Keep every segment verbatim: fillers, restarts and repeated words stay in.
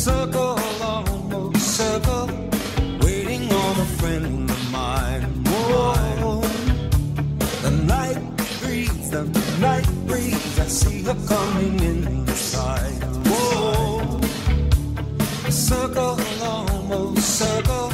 circle, almost circle, waiting on a friend of mine. Whoa, the night breeze, the night breeze, I see her coming in the sight. Whoa, circle, almost circle.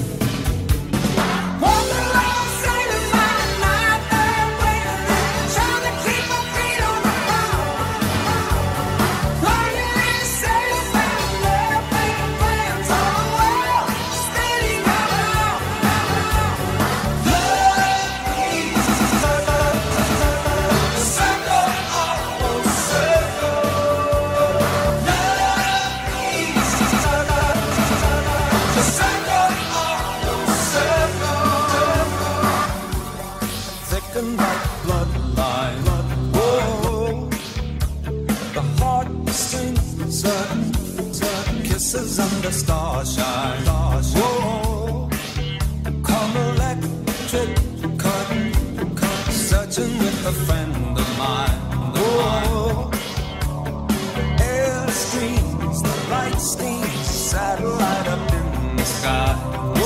Like bloodline, whoa, the heart sings certain, certain kisses under starshine, whoa, come electric, cut, cut, searching with a friend of mine, whoa, air streams, the light streams, satellite up in the sky.